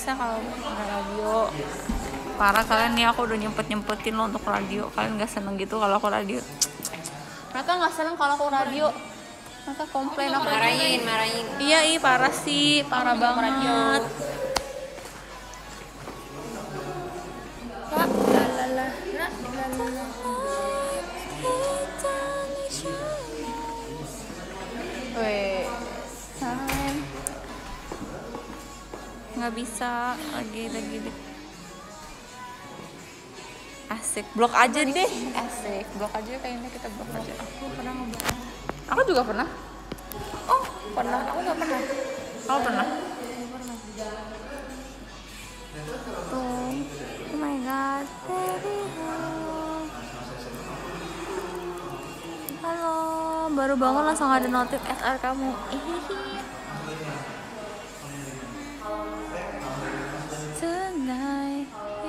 bisa kalau ada radio. Parah kalian nih, aku udah nyempetin lo untuk radio. Kalian nggak seneng gitu kalau aku radio? Mereka nggak seneng kalau aku radio. Mereka komplain aku. Marahin. Iya, parah sih, parah banget. Weh, nggak bisa lagi. Asik, blok aja deh. Asik, blok aja kayaknya, kita blok aja. Aku pernah ngeblok. Aku juga pernah. Oh, pernah. Aku nggak pernah. Kamu pernah? Tuh. Oh my god, baby, halo, baru bangun langsung ada notif SR kamu. Tonight,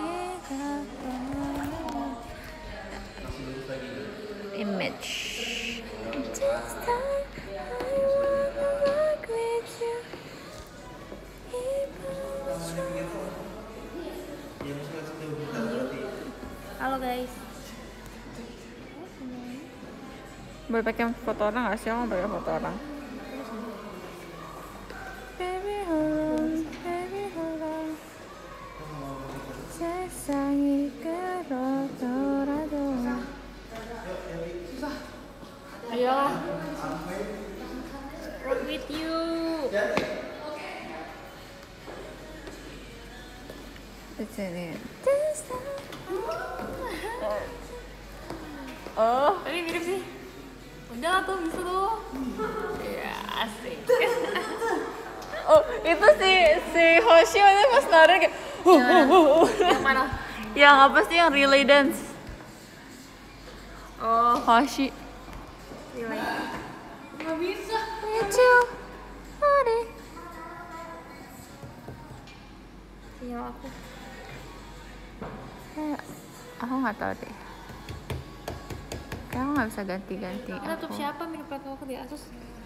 image. Just time I wanna work with you. Halo guys. Boleh pakai foto orang nggak sih? Aku mau pakai foto orang. Baby hold on. 세상이 그렇더라도. Ayolah. Rock with you. It's in it. Oh, Tapi mirip sih. Udah tuh bisa tuh. ya asik. Oh, itu si Hoshi aja pas nari kayak. Yang mana? Yang apa sih yang relay dance? Oh, Hoshi. relay. Nggak bisa. Lucu. Hari. Sinyal aku. Aku nggak tahu deh. Kayak aku nggak bisa ganti-ganti. Laptop siapa mirip laptop aku di atas?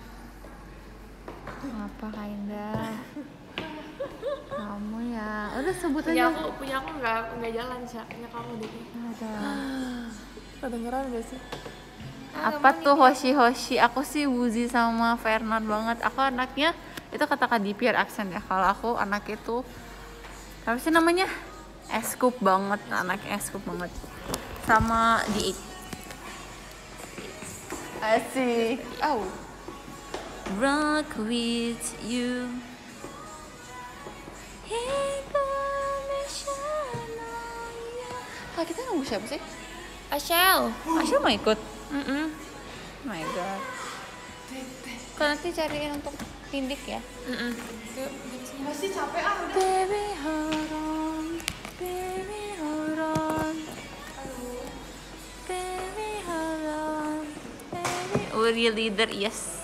Apa Kainda? Kamu ya. Udah sebut Punya aja. aku nggak jalan sih. Punya kamu deh. Ada. Kedengeran gak sih? Apa tuh Hoshi? Aku sih Wuzi sama Fernand banget. Aku anaknya itu kata Kak Dipier aksen ya. Kalau aku anak itu apa sih namanya? Eskup banget, anak eskup banget. Sama di asik. Oh. Rock with you. Kak, kita nunggu siapa sih? Ashel. Asya mau ikut? Oh my god. Kau nanti cariin untuk tindik ya? Masih capek ah udah. Baby hold on, baby hold on, baby hold on, baby. We're leader, yes.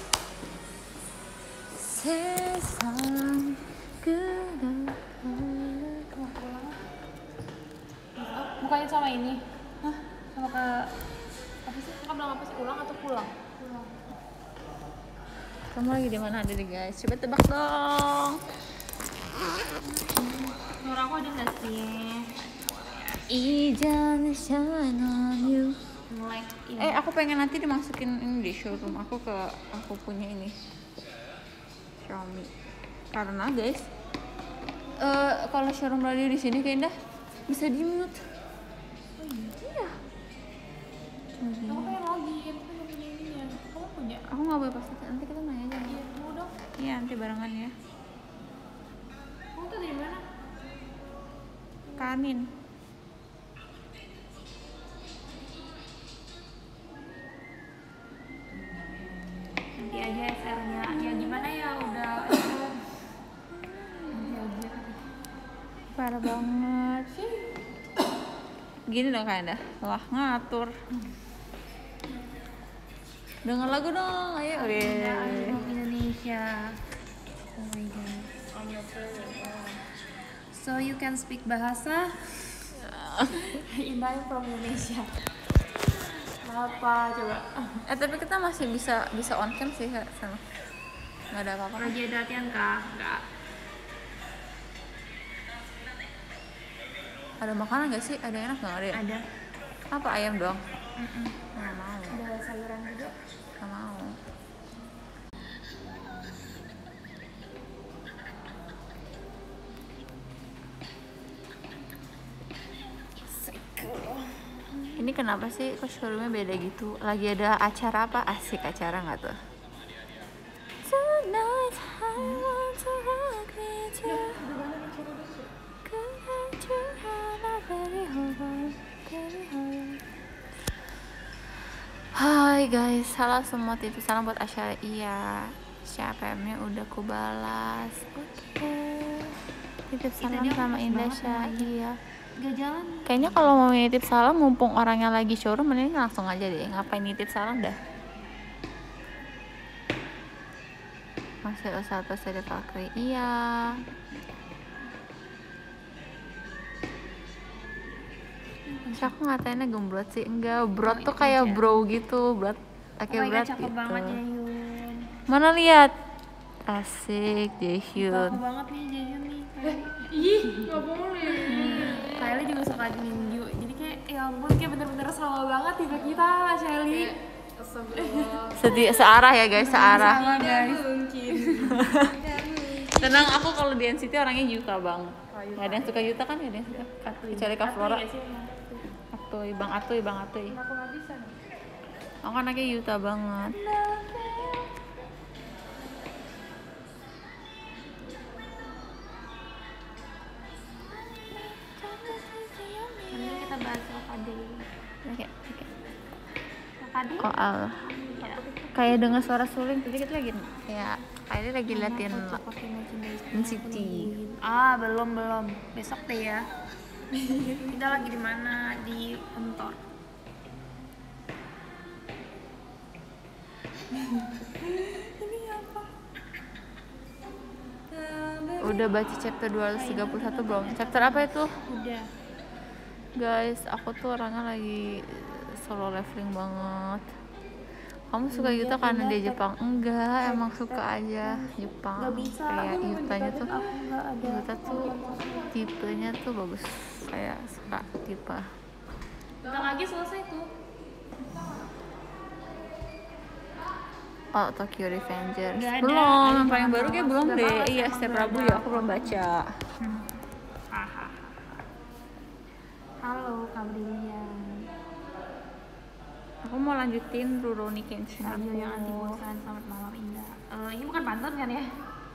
세상 그렇게 Bukannya sama ini? Hah? Sama ke apa sih? Kakak bilang apa sih? Ulang atau pulang? Kamu lagi di mana ada deh guys? Coba tebak dong. Suara aku ada nggak sih? Ijan shine on you. Like ini. Aku pengen nanti dimasukin ini di showroom aku punya ini Xiaomi. Karena guys, kalau showroom radio di sini kayaknya bisa di mute. Iya. Aku pengen login, aku nggak punya ininya. Kamu punya? Aku nggak boleh pas nanti kita nanya aja. Iya, mau dong. Iya nanti barengan ya. Kamu tuh dari mana? Kanin. Nanti aja SR-nya. Ya gimana ya udah. Nanti aja. Parah banget. Gini dong kayaknya. Wah ngatur. Dengar lagu dong, ayo. Album Indonesia. Oh my god. So you can speak bahasa Indah from Indonesia. Apa coba? Tapi kita masih bisa on cam sih sama. Nggak ada apa-apa. Lagi ada latihan kah? Enggak. Ada makanan gak sih? Ada yang enak nggak ada? Ya? Ada. Apa ayam doang? Nggak mau. Ada sayuran juga. Nggak mau. Ini kenapa sih kok showroomnya beda gitu? Lagi ada acara apa? Asik acara nggak tuh? Tonight I want to rock with you. Hai guys, halo semua, titip salam buat Asya. Iya, CPM-nya udah ku balas. Oke. Titip salam sama Indah Syahia. Gak jalan. Kayaknya kalau mau nitip salam mumpung orangnya lagi showroom, mending langsung aja deh. Ngapain nitip salam dah. Masih usaha terus dari Fakri. Iya. Terus aku ngatainnya gembrot sih. Enggak, brot tuh kayak bro gitu. Brot, kayak brot cakep gitu. banget Jaehyun. Mana lihat? Asik, Jaehyun. Cakep banget nih Jaehyun nih. Ih, nggak boleh. Kylie juga suka Mingyu. Jadi kayak ya ampun, kayak bener-bener sama banget tipe kita, Shelly. Astagfirullah. Searah ya guys, searah. Sama guys. Mungkin. Tenang, aku kalau di NCT orangnya Yuta banget. Gak ada yang suka Yuta kan? Gak ada yang suka. Kecuali Kak Flora. Atuy, Bang Atuy, Bang Atuy. Aku nggak bisa nih. Aku anaknya Yuta banget. Mending kita bahas Lokade. Oke. Lokade? Koal. Kayak dengar suara suling, tapi kita lagi kayak ini lagi latihan NCT. Ah, belum. Besok deh ya. Kita lagi di mana? Di kantor. Udah baca chapter 231 belum? Chapter apa itu? Udah. Guys, aku tuh orangnya lagi solo leveling banget. Kamu suka Yuta karena dia Jepang? Enggak, emang suka aja Jepang. Gak bisa. Kayak Yutanya tuh, Aku nggak ada. Yuta tuh tipenya tuh bagus. Saya suka tipe. Bentar lagi selesai tuh. Oh, Tokyo Revengers. Nggak ada. Belum, Ada yang paling yang baru kayak lama. belum Nggak deh. apa-apa, Iya, emang setiap nggak Rabu ada. ya aku belum baca. Halo, Kak Brilian. Aku mau lanjutin Rurouni Kenshin Radio aku. yang anti bosan. Selamat malam Indah. Ini bukan pantun kan ya?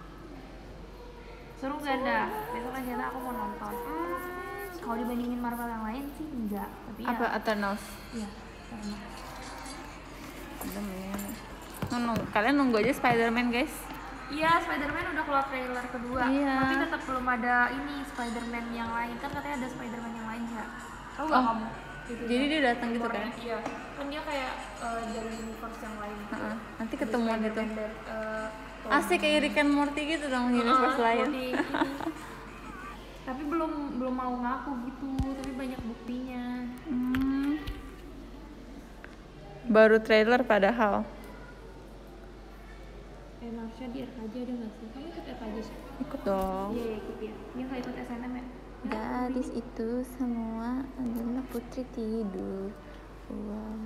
Seru gak dah? Besok aja aku mau nonton. Kalau dibandingin Marvel yang lain sih enggak. Tapi Apa ya. Eternals? Iya. Sama. Kalian nunggu aja Spider-Man guys. Iya, Spider-Man udah keluar trailer kedua. Iya. Tapi tetap belum ada ini Spider-Man yang lain. Kan katanya ada Spider-Man yang lain ya. Tahu nggak Oh, kamu? Gitu jadi dia datang gitu kan? Iya. Kan dia kayak dari universe yang lain. Heeh, nanti ketemuan gitu. Spider-Man dari, Asik kayak Rick and Morty gitu dong, universe lain. Di ini. Tapi belum mau ngaku gitu, tapi banyak buktinya. Baru trailer padahal. Marsha di RKJ ada nggak sih? Kamu ikut RKJ sih? Ikut dong. Iya, ikut ya. Dia nggak ikut SNM ya? Gadis itu semua adalah putri tidur. Wow.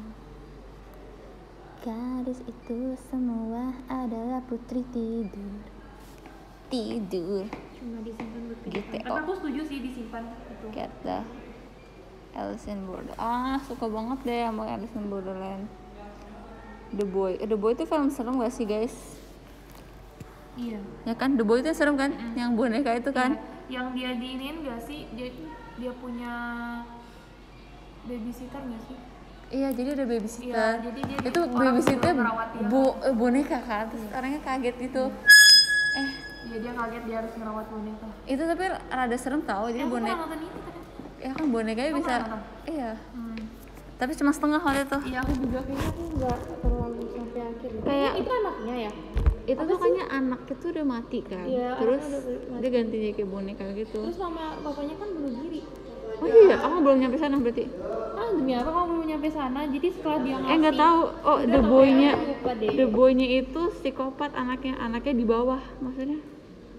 Gadis itu semua adalah putri tidur. Tidur. Cuma disimpan buat GTO. kehidupan. Tapi aku setuju sih disimpan itu. Get the Alice in Borderland. Suka banget deh sama Alice in Borderland. The Boy. The Boy itu film serem gak sih guys? Iya. Ya kan, The Boy itu serem kan? Yang boneka itu kan? Iya. Yang dia diinin gak sih? Dia punya babysitter gak sih? Iya, jadi ada babysitter. Iya, jadi dia itu orang babysitter belum merawat dia. boneka kan? Terus orangnya kaget gitu. Iya, dia kaget dia harus merawat boneka. Itu tapi rada serem tau. Jadi Aku pernah boneka, nonton itu tadi. ya kan bonekanya Kamu bisa. pernah nonton? Iya. Tapi cuma setengah waktu itu. Iya, aku juga kayaknya aku nggak terlalu sampai akhir. Kayak itu anaknya ya? itu tuh kayaknya anak itu udah mati kan. Iya, Terus anaknya udah mati. dia ganti jadi kayak boneka gitu. Terus sama bapaknya kan bunuh diri. Oh iya, aku belum nyampe sana berarti. Ah, demi apa kamu belum nyampe sana? Jadi setelah dia ngasih. Nggak tahu. Oh, Udah, the sampai boy-nya, aku lupa deh. the boy-nya itu psikopat, anaknya di bawah maksudnya.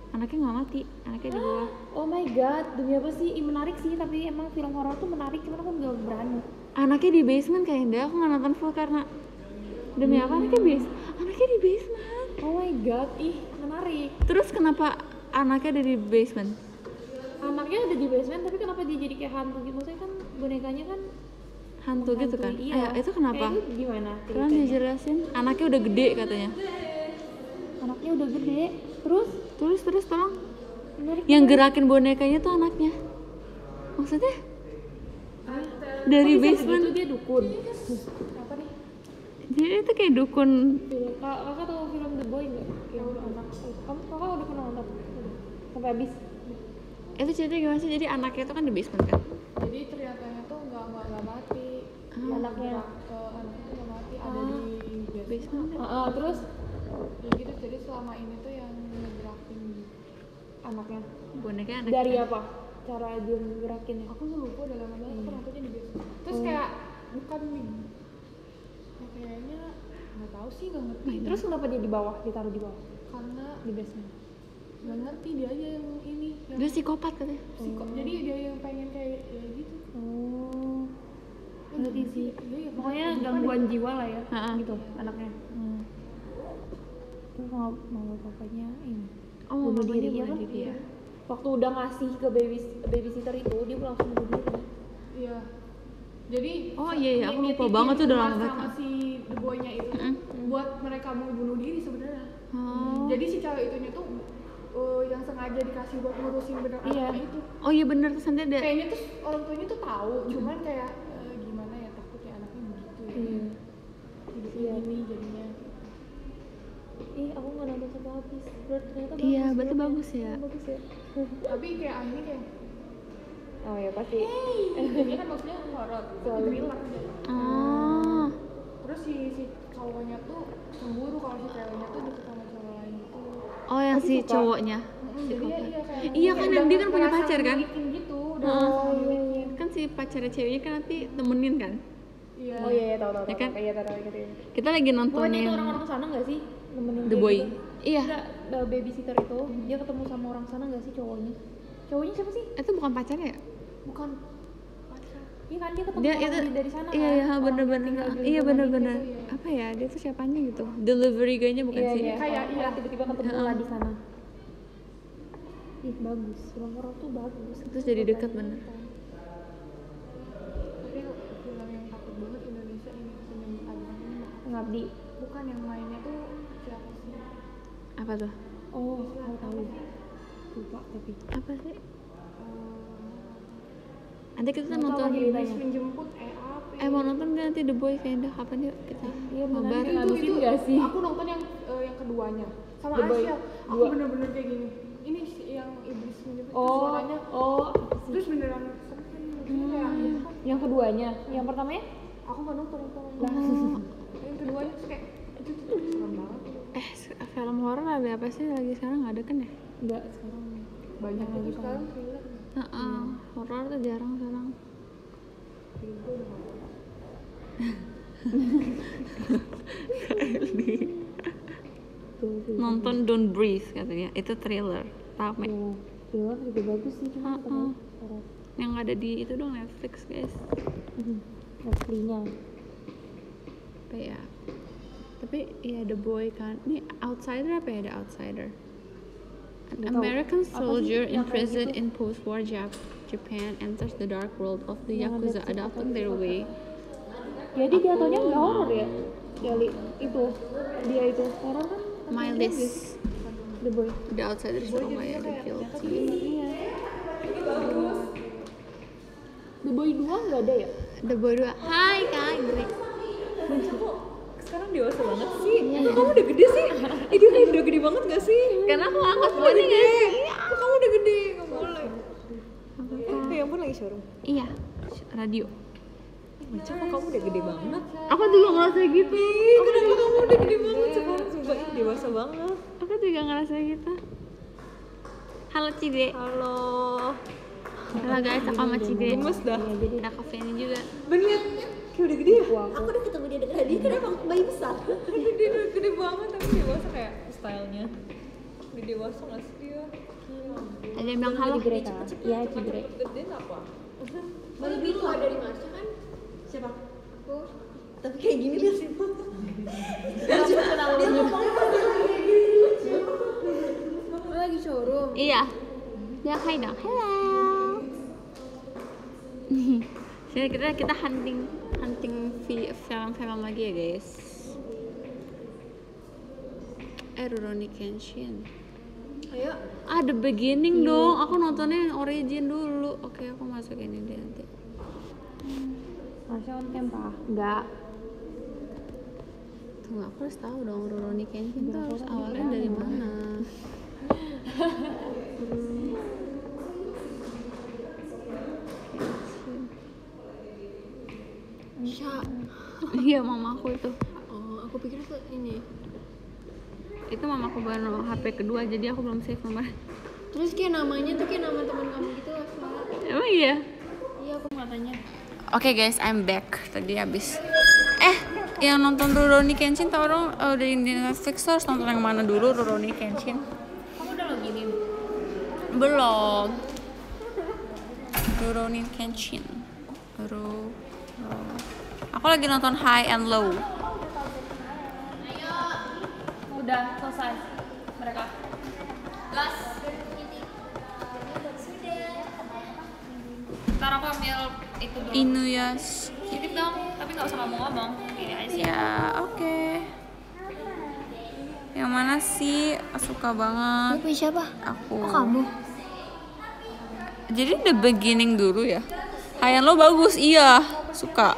Anaknya nggak mati, anaknya di bawah. Oh my god, demi apa sih? Ih, menarik sih, tapi emang film horor tuh menarik, cuman aku nggak berani. Anaknya di basement kayaknya, aku nggak nonton full karena demi apa anaknya di basement. Oh my god, ih menarik. Terus kenapa anaknya ada di basement? Anaknya ada di basement, tapi kenapa dia jadi kayak hantu gitu? Maksudnya kan bonekanya kan Hantu gitu kan? Iya. Itu kenapa? Kayak itu gimana? Tolong ceritanya? dijelasin. Anaknya udah gede katanya. Anaknya udah gede, terus Terus tolong. menarik. Yang gerakin bonekanya tuh anaknya. Maksudnya? Dari Kok bisa basement. begitu dia dukun. Apa nih? Jadi itu kayak dukun. Kakak tahu film The Boy nggak? Yang anak. Kakak udah pernah nonton? Sampai habis. Itu ceritanya gimana sih? Jadi anaknya itu kan di basement kan? Jadi ceritanya tuh nggak mati. Anaknya. Anaknya tuh nggak mati, ada di Basement. Terus ya gitu. Jadi selama ini tuh yang ngegerakin anaknya. Bonekanya anak. Dari apa? Cara dia ngerakinnya? aku nggak lupa udah lama banget aku nontonnya di basement. Terus kayak bukan nih, ya kayaknya nggak tahu sih, nggak ngerti. Terus kenapa dia di bawah? Ditaruh di bawah? Karena Di basement. nggak ngerti, dia aja yang ini yang Dia psikopat katanya. jadi dia yang pengen kayak ya gitu. Oh. Ngerti sih. Iya, Pokoknya gangguan jiwa lah ya. Ha-ha. Gitu anaknya. Terus mau papanya ini. Oh, bunuh mamanya diri ya bunuh kan? diri ya. Waktu udah ngasih ke babysitter itu, dia langsung bunuh diri. Iya. Jadi Oh iya, aku lupa nitipin banget tuh, udah lama rumah banget. sama si the boy-nya itu buat mereka mau bunuh diri sebenarnya. Oh. Jadi si cewek itunya tuh yang sengaja dikasih buat ngurusin bener Iya. anaknya itu. Oh iya bener, terus nanti ada. Kayaknya tuh orang tuanya tuh tahu, cuman kayak gimana ya, takutnya anaknya begitu ya. Iya. Jadi kayak gini jadinya. Ih, aku nggak nonton sampai habis. Ternyata bagus. Iya, berarti filmnya. bagus ya. Bagus ya. Tapi kayak akhirnya kayak Oh ya pasti. ini kan maksudnya horor, Selalu. thriller. Oh. Terus si cowoknya tuh cemburu kalau si ceweknya tuh deket sama cowok lain gitu. Oh yang si suka. cowoknya. Jadi dia kayak Iya kan, dan dia kan punya ngerasa pacar kan? milikin gitu, udah Oh ngerasa iya milikin. iya. Kan si pacarnya ceweknya kan nanti temenin kan. Iya. Oh iya tahu Ya kan? Iya tahu gitu. Kita lagi nonton Bukannya itu yang orang-orang sana nggak sih? Nemenin The dia Boy. gitu? Iya. Enggak, babysitter itu dia ketemu sama orang sana nggak sih cowoknya? Cowoknya siapa sih? Itu bukan pacarnya ya? Bukan pacar. Iya kan dia ketemu Dia orang itu dari sana iya kan? iya Orang yang bener-bener. tinggal di Iya lingkungan bener-bener. itu, iya. Apa ya? Dia tuh siapanya gitu. Delivery guy-nya bukan Iya sih? iya. Kayak, Orang iya. tiba-tiba ketemu Heeh. lah di sana. Ih bagus, film horor tuh bagus. Terus jadi dekat bener. Tapi film yang takut banget Indonesia ini penyembuhan. Ngabdi. Bukan yang mainnya tuh siapa sih? Apa tuh? Oh, mau tahu. Lupa tapi. Apa sih? Nanti kita Nggak tahu nonton. lagi ceritanya. Menjemput apa? Mau nonton nggak nanti The Boy kayaknya? Kapan yuk kita? Iya benar. Mabar. Ngabisin nggak sih? Aku nonton yang keduanya sama The Boy Asia. Aku dua. bener-bener kayak gini. Ini yang iblis menjemput itu Oh, suaranya. apa sih? Terus beneran serem kan? Maksudnya kayak gitu kan. Yang keduanya, yang pertamanya? Aku nggak nonton itu. Lah. Yang keduanya tuh kayak itu tuh serem banget. Film horor ada apa sih lagi sekarang? Nggak ada kan ya? Enggak, sekarang Banyak lagi itu sekarang thriller. Heeh. Horor tuh jarang sekarang. Film gue udah nggak ada. Nonton Don't Breathe katanya. Itu thriller. Rame. tuh. Film juga bagus sih, cuma Heeh. horor. Yang ada di itu dong Netflix guys. Aslinya. Apa ya? Tapi ya The Boy kan. Ini Outsider apa ya? The Outsider. An Nggak tahu. American Apa sih soldier yang kayak imprisoned gitu? in post-war Japan enters the dark world of the Yang ada Yakuza, si- adapting their way. Jadi jatuhnya nggak horor ya? Kali itu dia itu horor kan? My list. The Boy. The Outsider Surabaya, The Guilty. Iya. The Boy 2 nggak ada ya? The Boy 2. Hai Kak Grace. Sekarang dewasa banget sih. Kamu udah gede sih. Dia kayak udah gede banget gak sih? Karena aku angkat phone nggak sih? Kamu udah gede, nggak boleh. Ya ampun lagi showroom. Iya. Radio. Macam kamu udah gede banget. Aku juga ngerasa gitu. Kenapa kamu udah gede banget sekarang? Sumpah ini dewasa banget. Aku juga ngerasa gitu. Halo Cide. Halo. Halo guys, aku sama Cide. Gemes dah. Iya, jadi Ada kafeinnya juga. Bener. Kayak udah gede ya? Aku udah ketemu dia dengan dia kan emang bayi besar. Dia udah gede banget tapi dewasa kayak stylenya. Udah dewasa gak sih dia? Ada yang bilang halo. Iya, Cigrek. Lebih keluar dari Marsha kan? Siapa? Aku. Tapi kayak gini lihat sih. Dia ngomongnya kayak gini lucu. Lo lagi showroom. Iya. Ya hai dong. Hello. Sini kita hunting film lagi ya guys. Rurouni Kenshin. Ayo. The beginning dong. Aku nontonnya yang origin dulu. Oke, aku masukin ini nanti. Masih on cam kah? Enggak. Tunggu, aku harus tahu dong Rurouni Kenshin tuh harus awalnya dari mana. Iya, mamaku itu. Oh, aku pikir tuh ini. Itu mamaku baru HP kedua, jadi aku belum save nomor. Terus kayak namanya tuh kayak nama teman kamu gitu, Asma. Emang iya? Iya, aku katanya. Oke guys, I'm back. Tadi habis. Yang nonton Rurouni Kenshin tau dong dari Netflix harus nonton yang mana dulu Rurouni Kenshin? Kamu udah loginin? Belum. Rurouni Kenshin. Aku lagi nonton High and Low. Udah selesai mereka. Gas. Ntar aku ambil itu dulu. Inuyasha. Titip dong, tapi nggak usah ngomong-ngomong. Ini aja sih. Ya, oke. Yang mana sih? Suka banget. Punya siapa? Aku. Oh, kamu. Jadi the beginning dulu ya. High and Low bagus, iya. Suka.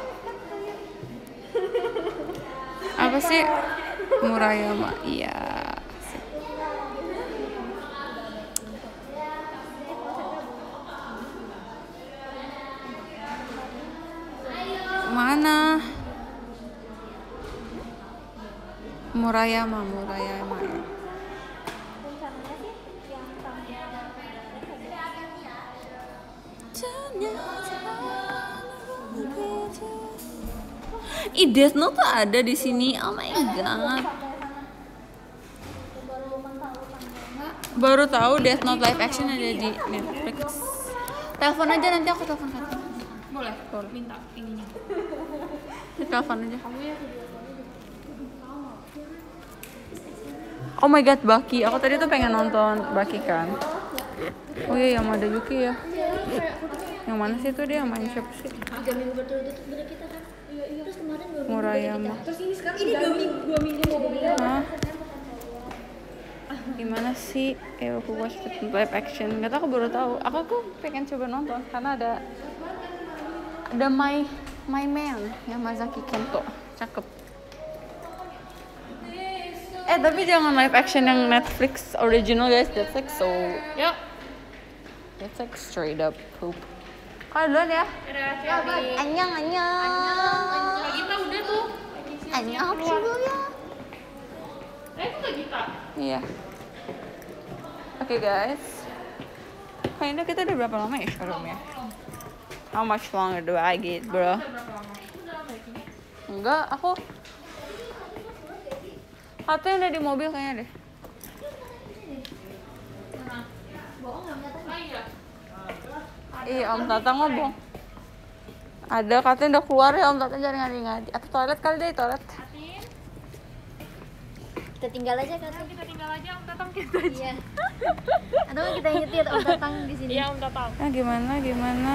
Apa sih? Murayama, iya. Mana? Murayama. Death Note tuh ada di sini. Oh my god. Baru tahu Death Note live action ada di Netflix. Telepon aja nanti aku telepon Kak. Boleh. Minta ininya. Telepon aja. Oh my god, Baki. Aku tadi tuh pengen nonton Baki kan. Oh iya, yang ada Yuki ya. Yang mana sih tuh dia main siapa sih? 3 minggu berturut-turut bener kita kan. Terus kemarin 2 minggu. Murayama. Terus ini sekarang Ini 2 minggu mau Hah? Gimana sih aku watch live action? Gak tau, aku baru tahu. Aku pengen coba nonton karena ada my man yang Masaki Kento, cakep. Tapi jangan live action yang Netflix original guys, that's like so. Yuk. That's like straight up poop. Duluan ya. Annyeong. Kak Gita udah tuh. Annyeong dulu ya. Itu Kak Gita. Iya. Oke guys. Kayaknya kita udah berapa lama ya showroomnya? How much longer do I get, bro? Enggak, aku katanya udah di mobil kayaknya deh. Iya, Om Tatang ngomong. Ada katanya udah keluar ya Om Tatang, jangan ngadi-ngadi. Atau toilet kali deh, toilet. Kita tinggal aja kan. Kita tinggal aja Om Tatang kita aja. Iya. Atau kita nyetir Om Tatang di sini. Iya Om Tatang. Gimana?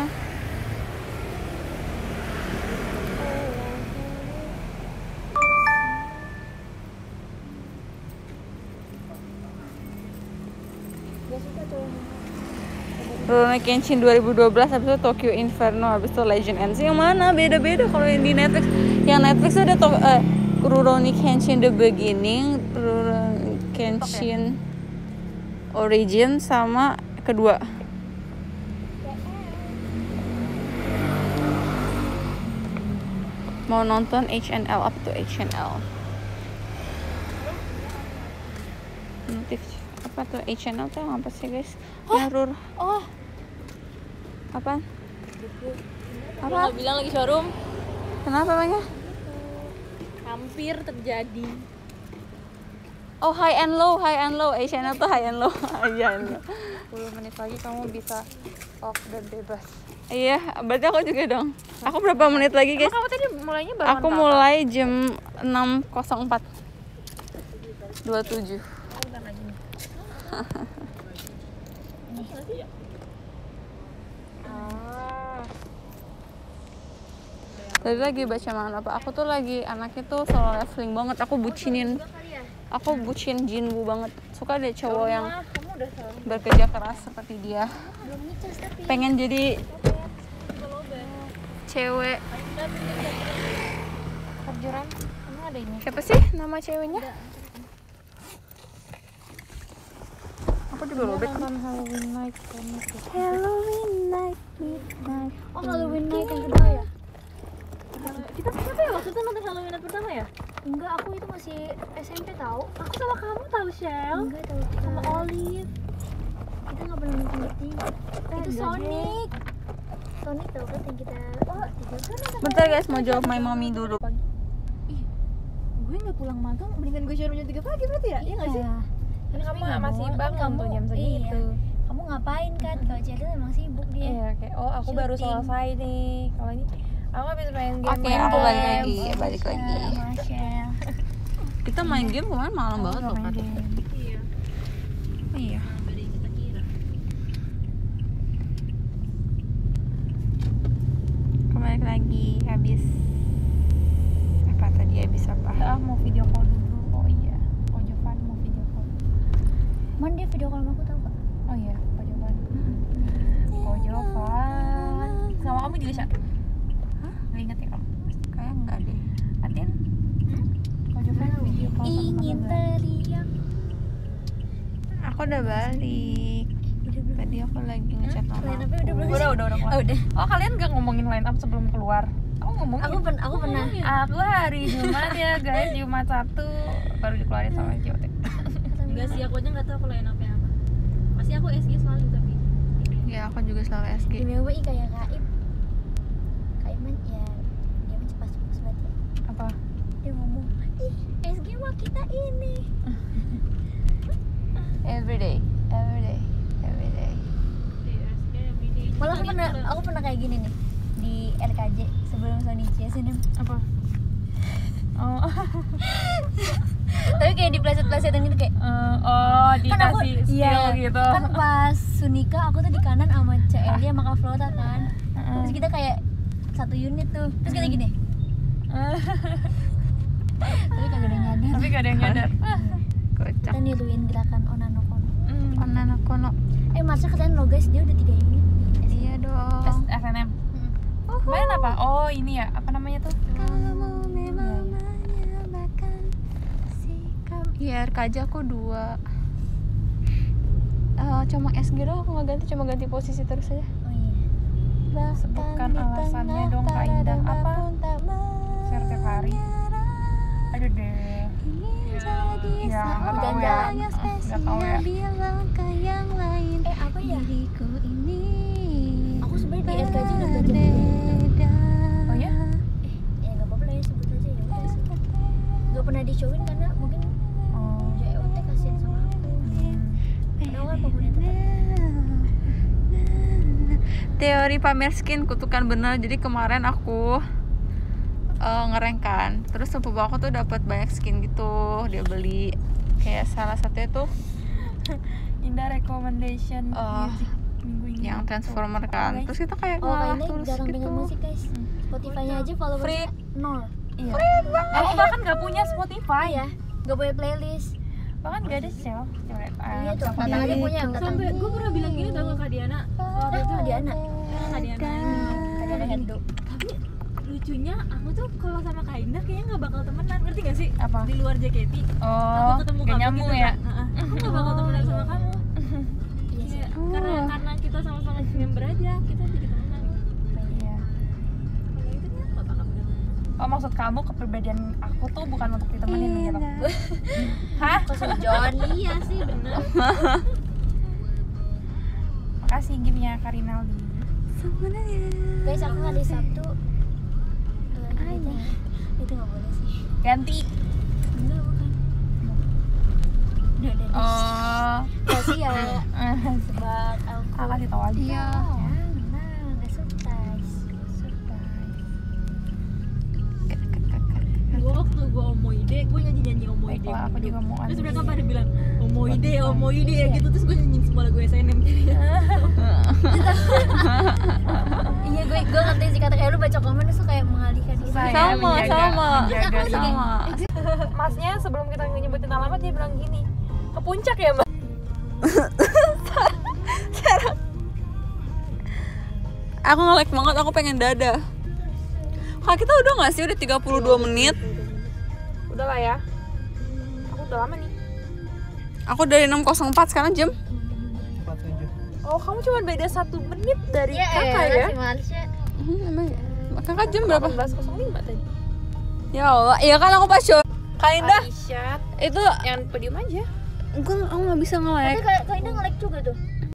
Rurouni Kenshin 2012, habis itu Tokyo Inferno, habis itu Legend Ends. Yang mana? Beda-beda kalau yang di Netflix. Yang Netflix ada Rurouni Kenshin The Beginning, Rurouni Kenshin Origin, sama kedua. Mau nonton HNL, apa tuh HNL? Notif apa tuh HNL tuh apa sih guys? Error. Apa? Apa? Bilang lagi showroom. Kenapa banyak? Hampir terjadi. Oh, high and low. HNL tuh high and low. Iya. 10 menit lagi kamu bisa off dan bebas. Iya, berarti aku juga dong. Aku berapa menit lagi guys? Kamu tadi mulainya bangun Aku mulai jam 6.04 27. Tadi lagi baca mana apa? Aku tuh lagi anaknya tuh solo leveling banget. Aku bucin Jinwoo banget. Suka deh cowok yang bekerja keras seperti dia. Pengen jadi cewek. Kerjuran, kamu ada ini. Siapa sih nama ceweknya? Aku juga lobet. Nonton Halloween Night kamu tuh. Halloween night, midnight. Oh, Halloween Night yang kedua ya? Kita siapa ya waktu itu nonton Halloween Night pertama ya? Enggak, aku itu masih SMP tahu. Aku sama kamu tahu Shell? Enggak tahu. Sama Olive. Kita nggak pernah nonton itu. Itu Sonic. Sonic tahu kan yang kita. Oh, tiga kan? Bentar guys, mau jawab my mommy dulu. Gue nggak pulang magang, mendingan gue showroom jam 3 pagi berarti ya? Iya nggak sih? Kan kamu masih bangun kamu tuh jam segitu. Iya. Kamu ngapain kan? Kalau Cedel emang sibuk dia. Iya, oke. Oh, aku baru selesai nih. Kalau ini aku habis main game. Oke, aku balik lagi. Masya. Kita main game kemarin malam banget loh kan. Iya. Iya. Kembali lagi habis apa tadi apa? Mau video call dulu. Oh iya. Oh Jovan mau video call. Man dia video call sama aku tahu gak? Oh iya, Oh Jovan. Oh Jovan. Sama kamu juga Syak? Hah? Gak inget ya kamu? Kayak enggak deh. Atin? Oh Jovan video call sama Ingin kamu. teriak. Aku udah balik. Tadi aku lagi ngechat mama. Line up-nya udah belum? Udah keluar. Oh, udah. Oh kalian gak ngomongin line up sebelum keluar? Aku ngomongin. Aku pernah. Aku hari Jumat ya guys, Jumat 1 baru dikeluarin sama JOT. Enggak sih, aku aja nggak tahu kalau line up-nya apa. Masih aku SG selalu tapi. Ya, aku juga selalu SG. Di MWI kayak Kaib. Kaib man ya dia mah cepat-cepat banget ya. Apa? Dia ngomong, "Ih, SG mah kita ini." Every day. Malah aku pernah kayak gini nih di RKJ sebelum Sonichi sini. Apa? Oh. Tapi kayak di pleset-plesetan gitu kayak Oh, kan dikasih skill gitu. Kan pas Sunika aku tuh di kanan sama Cek Eli sama Kak Flora kan. Terus kita kayak satu unit tuh. Terus kita gini. Tapi kagak ada yang nyadar. Tapi gak ada yang nyadar. Kocak. Kita niruin gerakan Onano Kono. Onano Kono. Marsha katanya lo guys, dia udah 3 unit. Iya dong. SNM. Main apa? Oh, ini ya. Apa namanya tuh? Kamu memang menyebalkan sikap. Iya, RKJ aku 2. Cuma SG doang, aku nggak ganti, cuma ganti posisi terus aja. Oh iya. Sebutkan alasannya dong Kak Indah. Apa? Share tiap hari. Aduh deh. Ya, nggak tahu ya. Nggak tahu ya. Apa ya? Aku sebenarnya di RKJ udah belajar. Oh ya? Ya nggak apa-apa lah ya, sebut aja ya udah sih. Nggak pernah di-showin karena mungkin JOT kasihan sama aku. Padahal kan penghuni tempat. Teori pamer skin kutukan bener. Jadi kemarin aku ngerank kan, terus sepupu aku tuh dapat banyak skin gitu, dia beli kayak salah satunya tuh Indah recommendation music minggu ini. yang Transformer kan. Terus kita kayak Kayaknya terus jarang gitu. denger musik guys. Spotify-nya aja followersnya 0. Iya. Aku bahkan nggak punya Spotify ya, nggak punya playlist. bahkan nggak ada sel. Iya tuh, Tatang aja punya. Sampai gue pernah bilang gini tau gak Kak Diana? Waktu itu Diana. Kak Diana Diana Hendo. tapi lucunya aku tuh kalau sama Kak Indah kayaknya nggak bakal temenan, ngerti gak sih? Apa? Di luar JKT Oh, ketemu nggak kamu nyambung gitu, ya? Kak. Aku nggak bakal temenan sama kamu. Iya sih. Kayak, karena kita sama-sama member aja, kita jadi temenan. Iya. Kalau itu kan nggak bakal temenan. Oh, maksud kamu kepribadian aku tuh bukan untuk ditemenin gitu? Hah? Kesujon. Iya sih bener. Makasih game-nya Karinaldi. Guys, aku hari Sabtu itu nggak boleh sih. Ganti. Enggak, bukan. Oh. Kasih ya. Sebab aku kasih tahu aja. Iya. udah surprise. Waktu gue Omoide, gue nyanyi Omoide. Baiklah, aku juga mau Terus anjing. mereka pada bilang Omoide ya gitu, terus gue nyanyiin semua lagu SNM. Iya, gue ngerti sih kata kayak lu baca komen terus lu kayak mengalihkan diri. Saya menjaga Sama. Masnya sebelum kita nyebutin alamat dia bilang gini, ke puncak ya mbak. Aku nge-like banget, aku pengen dada. Kak, kita udah gak sih? Udah 32 menit. Udah lah ya. Aku udah lama nih. Aku dari 6.04 sekarang jam. Oh, kamu cuma beda 1 menit dari Iya, kakak ya? si manisnya. Emang kakak jam berapa? 18.05 tadi. Ya Allah, iya kan aku pas show. Kak Indah, Aisyah, itu yang podium aja. aku gak bisa nge-like. Tapi kayak Indah nge-like juga tuh.